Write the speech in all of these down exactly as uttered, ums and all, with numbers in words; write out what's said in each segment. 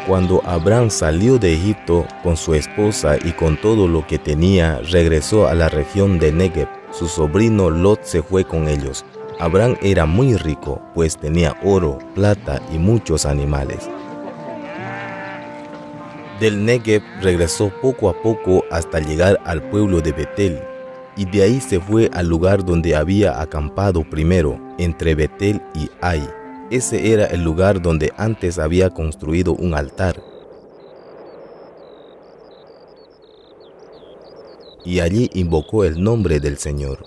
Cuando Abraham salió de Egipto con su esposa y con todo lo que tenía, regresó a la región de Negev. Su sobrino Lot se fue con ellos. Abraham era muy rico, pues tenía oro, plata y muchos animales. Del Negev regresó poco a poco hasta llegar al pueblo de Betel, y de ahí se fue al lugar donde había acampado primero, entre Betel y Ai. Ese era el lugar donde antes había construido un altar. Y allí invocó el nombre del Señor.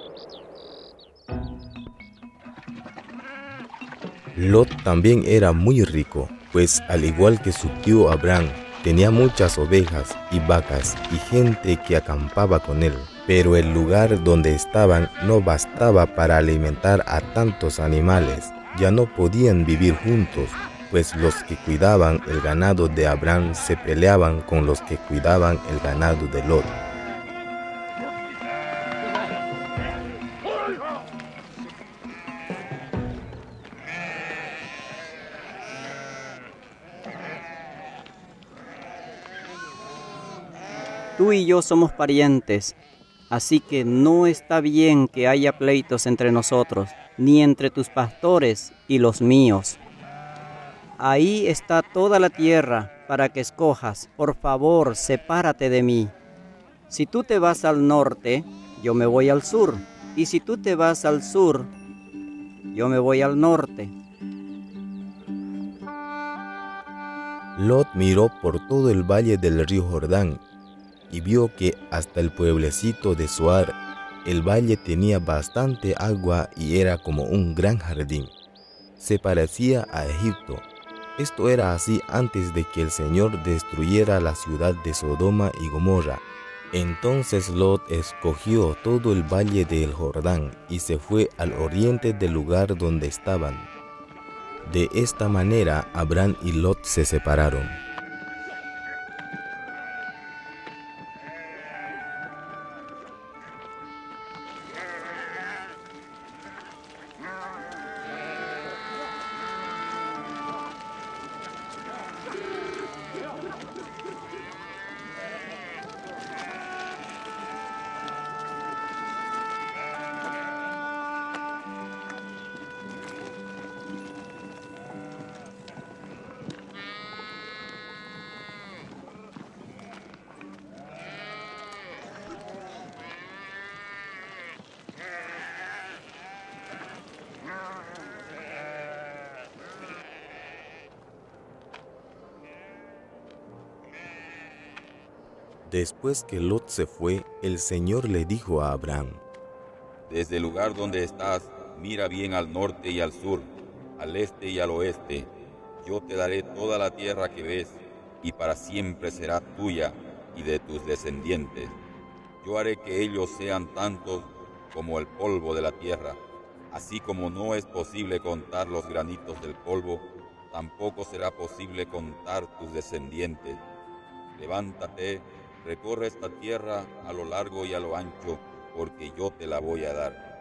Lot también era muy rico, pues al igual que su tío Abraham, tenía muchas ovejas y vacas y gente que acampaba con él. Pero el lugar donde estaban no bastaba para alimentar a tantos animales. Ya no podían vivir juntos, pues los que cuidaban el ganado de Abraham se peleaban con los que cuidaban el ganado de Lot. Tú y yo somos parientes, así que no está bien que haya pleitos entre nosotros, ni entre tus pastores y los míos. Ahí está toda la tierra para que escojas. Por favor, sepárate de mí. Si tú te vas al norte, yo me voy al sur. Y si tú te vas al sur, yo me voy al norte. Lot miró por todo el valle del río Jordán y vio que hasta el pueblecito de Zoar, el valle tenía bastante agua y era como un gran jardín. Se parecía a Egipto. Esto era así antes de que el Señor destruyera la ciudad de Sodoma y Gomorra. Entonces Lot escogió todo el valle del Jordán y se fue al oriente del lugar donde estaban. De esta manera Abraham y Lot se separaron. Después que Lot se fue, el Señor le dijo a Abraham: Desde el lugar donde estás, mira bien al norte y al sur, al este y al oeste. Yo te daré toda la tierra que ves, y para siempre será tuya y de tus descendientes. Yo haré que ellos sean tantos como el polvo de la tierra. Así como no es posible contar los granitos del polvo, tampoco será posible contar tus descendientes. Levántate, recorre esta tierra a lo largo y a lo ancho, porque yo te la voy a dar.